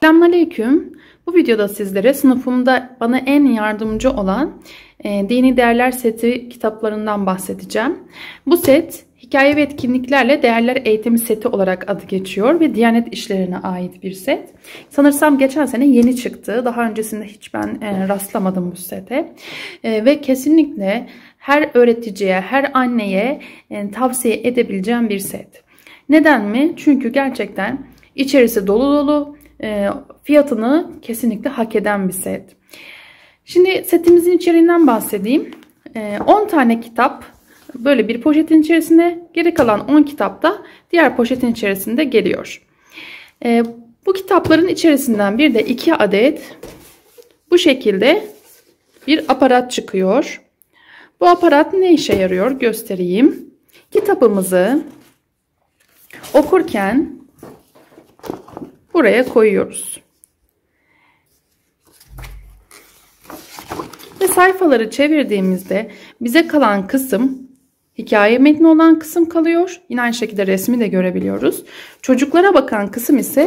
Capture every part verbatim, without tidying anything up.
Selamünaleyküm. Bu videoda sizlere sınıfımda bana en yardımcı olan e, Dini Değerler Seti kitaplarından bahsedeceğim. Bu set hikaye ve etkinliklerle değerler eğitimi seti olarak adı geçiyor ve Diyanet İşleri'ne ait bir set. Sanırsam geçen sene yeni çıktı. Daha öncesinde hiç ben e, rastlamadım bu sete. E, ve kesinlikle her öğreticiye, her anneye e, tavsiye edebileceğim bir set. Neden mi? Çünkü gerçekten içerisi dolu dolu. E, fiyatını kesinlikle hak eden bir set. Şimdi setimizin içeriğinden bahsedeyim. E, on tane kitap böyle bir poşetin içerisinde, geri kalan on kitap da diğer poşetin içerisinde geliyor. E, bu kitapların içerisinden bir de iki adet bu şekilde bir aparat çıkıyor. Bu aparat ne işe yarıyor göstereyim. Kitabımızı okurken buraya koyuyoruz. Ve sayfaları çevirdiğimizde bize kalan kısım hikaye metni olan kısım kalıyor. Yine aynı şekilde resmi de görebiliyoruz. Çocuklara bakan kısım ise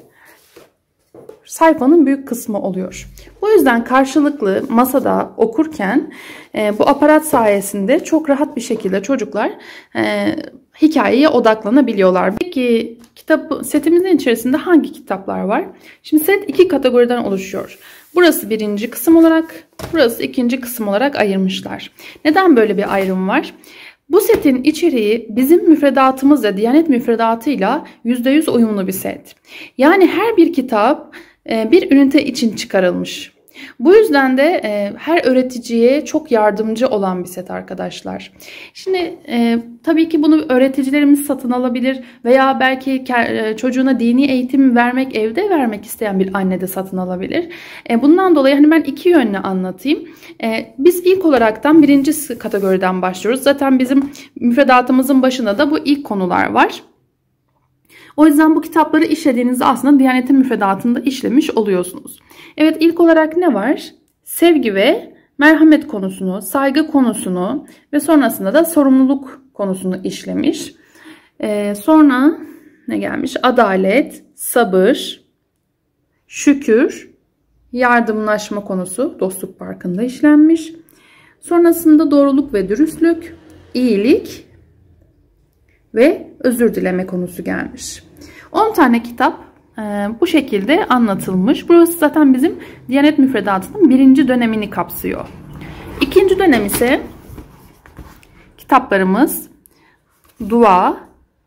sayfanın büyük kısmı oluyor. Bu yüzden karşılıklı masada okurken e, bu aparat sayesinde çok rahat bir şekilde çocuklar e, hikayeye odaklanabiliyorlar. Peki kitap setimizin içerisinde hangi kitaplar var? Şimdi set iki kategoriden oluşuyor. Burası birinci kısım olarak, burası ikinci kısım olarak ayırmışlar. Neden böyle bir ayrım var? Bu setin içeriği bizim müfredatımızla, Diyanet müfredatıyla yüzde yüz uyumlu bir set. Yani her bir kitap bir ünite için çıkarılmış. Bu yüzden de e, her öğreticiye çok yardımcı olan bir set arkadaşlar. Şimdi e, tabii ki bunu öğreticilerimiz satın alabilir veya belki e, çocuğuna dini eğitim vermek, evde vermek isteyen bir anne de satın alabilir. E, bundan dolayı hani ben iki yönlü anlatayım. E, biz ilk olaraktan birinci kategoriden başlıyoruz. Zaten bizim müfredatımızın başında da bu ilk konular var. O yüzden bu kitapları işlediğinizde aslında Diyanet'in müfredatında işlemiş oluyorsunuz. Evet, ilk olarak ne var? Sevgi ve merhamet konusunu, saygı konusunu ve sonrasında da sorumluluk konusunu işlemiş. Ee, sonra ne gelmiş? Adalet, sabır, şükür, yardımlaşma konusu Dostluk Parkı'nda işlenmiş. Sonrasında doğruluk ve dürüstlük, iyilik ve özür dileme konusu gelmiş. on tane kitap e, bu şekilde anlatılmış. Burası zaten bizim Diyanet müfredatının birinci dönemini kapsıyor. İkinci dönem ise kitaplarımız dua,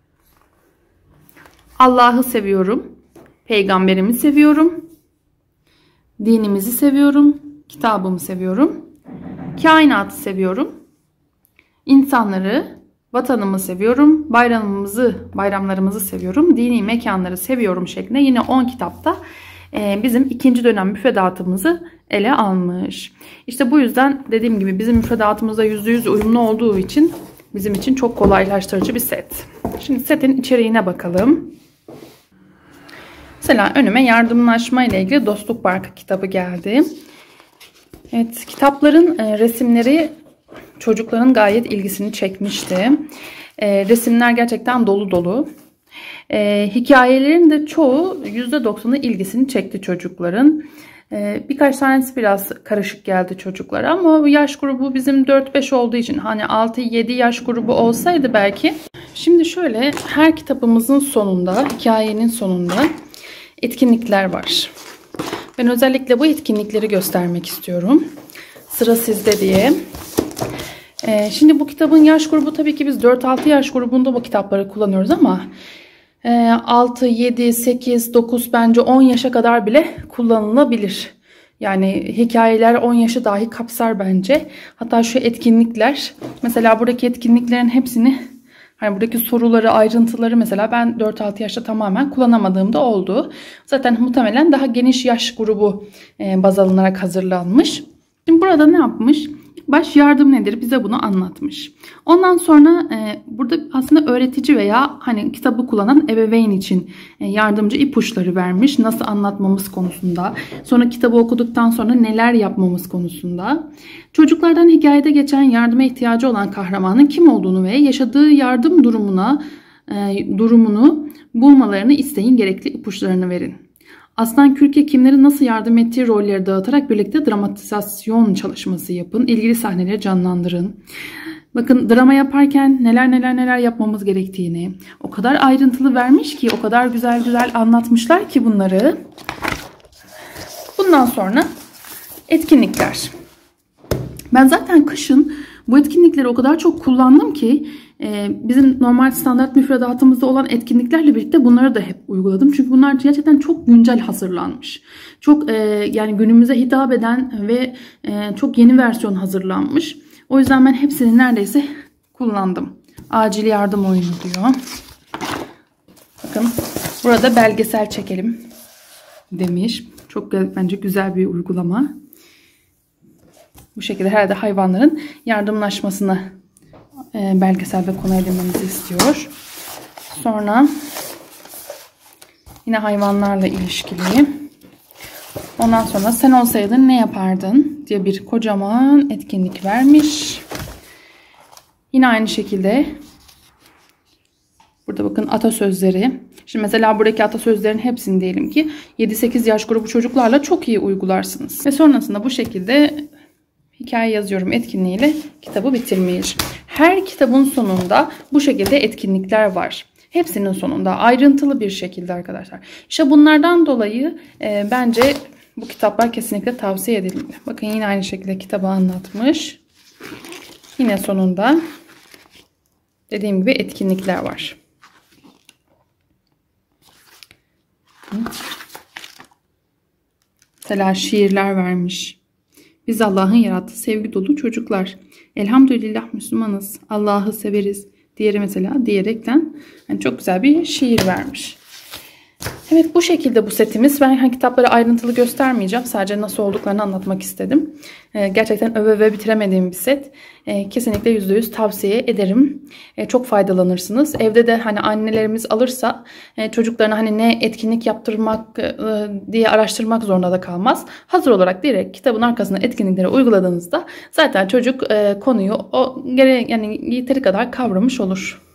Allah'ı seviyorum, peygamberimi seviyorum, dinimizi seviyorum, kitabımı seviyorum, kainatı seviyorum, insanları, vatanımı seviyorum, bayramımızı, bayramlarımızı seviyorum, dini mekanları seviyorum şeklinde yine on kitapta bizim ikinci dönem müfredatımızı ele almış. İşte bu yüzden dediğim gibi bizim müfredatımızda yüzde yüz uyumlu olduğu için bizim için çok kolaylaştırıcı bir set. Şimdi setin içeriğine bakalım. Mesela önüme yardımlaşma ile ilgili Dostluk Parkı kitabı geldi. Evet, kitapların resimleri çocukların gayet ilgisini çekmişti. E, resimler gerçekten dolu dolu. E, hikayelerin de çoğu yüzde doksanı ilgisini çekti çocukların. E, birkaç tanesi biraz karışık geldi çocuklara ama yaş grubu bizim dört beş olduğu için hani altı yedi yaş grubu olsaydı belki. Şimdi şöyle, her kitabımızın sonunda, hikayenin sonunda etkinlikler var. Ben özellikle bu etkinlikleri göstermek istiyorum. Sıra sizde diye. Şimdi bu kitabın yaş grubu tabii ki biz dört altı yaş grubunda bu kitapları kullanıyoruz ama altı, yedi, sekiz, dokuz bence on yaşa kadar bile kullanılabilir. Yani hikayeler on yaşı dahi kapsar bence. Hatta şu etkinlikler, mesela buradaki etkinliklerin hepsini, hani buradaki soruları, ayrıntıları mesela ben dört altı yaşta tamamen kullanamadığım da oldu. Zaten muhtemelen daha geniş yaş grubu baz alınarak hazırlanmış. Şimdi burada ne yapmış? Baş yardım nedir? Bize bunu anlatmış. Ondan sonra e, burada aslında öğretici veya hani kitabı kullanan ebeveyn için e, yardımcı ipuçları vermiş. Nasıl anlatmamız konusunda. Sonra kitabı okuduktan sonra neler yapmamız konusunda. Çocuklardan hikayede geçen yardıma ihtiyacı olan kahramanın kim olduğunu ve yaşadığı yardım durumuna e, durumunu bulmalarını isteyin, gerekli ipuçlarını verin. Aslan Kürk'e kimlerin nasıl yardım ettiği rolleri dağıtarak birlikte dramatizasyon çalışması yapın. İlgili sahneleri canlandırın. Bakın drama yaparken neler neler neler yapmamız gerektiğini o kadar ayrıntılı vermiş ki, o kadar güzel güzel anlatmışlar ki bunları. Bundan sonra etkinlikler. Ben zaten kışın bu etkinlikleri o kadar çok kullandım ki bizim normal standart müfredatımızda olan etkinliklerle birlikte bunları da hep uyguladım. Çünkü bunlar gerçekten çok güncel hazırlanmış. Çok yani günümüze hitap eden ve çok yeni versiyon hazırlanmış. O yüzden ben hepsini neredeyse kullandım. Acil yardım oyunu diyor. Bakın burada belgesel çekelim demiş. Çok bence güzel bir uygulama. Bu şekilde herhalde hayvanların yardımlaşmasını e, belgeselde konu edinmemizi istiyor. Sonra yine hayvanlarla ilişkili. Ondan sonra sen olsaydın ne yapardın diye bir kocaman etkinlik vermiş. Yine aynı şekilde burada bakın atasözleri. Şimdi mesela buradaki atasözlerin hepsini diyelim ki yedi sekiz yaş grubu çocuklarla çok iyi uygularsınız. Ve sonrasında bu şekilde hikaye yazıyorum etkinliğiyle kitabı bitirmiş. Her kitabın sonunda bu şekilde etkinlikler var. Hepsinin sonunda ayrıntılı bir şekilde arkadaşlar. İşte bunlardan dolayı e, bence bu kitaplar kesinlikle tavsiye edilmeli. Bakın yine aynı şekilde kitabı anlatmış. Yine sonunda dediğim gibi etkinlikler var. Mesela şiirler vermiş. Biz Allah'ın yarattığı sevgi dolu çocuklar. Elhamdülillah Müslümanız. Allah'ı severiz. Diğeri mesela diyerekten yani çok güzel bir şiir vermiş. Evet, bu şekilde bu setimiz. Ben hani kitapları ayrıntılı göstermeyeceğim. Sadece nasıl olduklarını anlatmak istedim. Ee, gerçekten öve öve bitiremediğim bir set. Ee, kesinlikle yüzde yüz tavsiye ederim. Ee, çok faydalanırsınız. Evde de hani annelerimiz alırsa e, çocuklarına hani ne etkinlik yaptırmak e, diye araştırmak zorunda da kalmaz. Hazır olarak direkt kitabın arkasına etkinlikleri uyguladığınızda zaten çocuk e, konuyu o gere yani yeteri kadar kavramış olur.